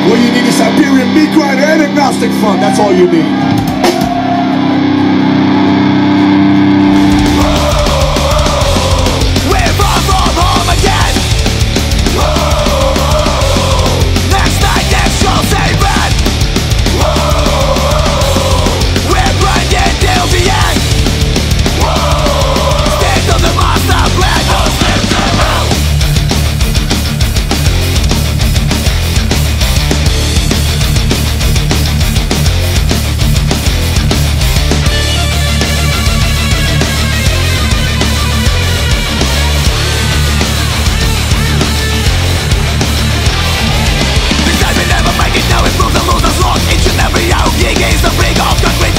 What you need is Siberian meat grinder and Agnostic Front. That's all you need.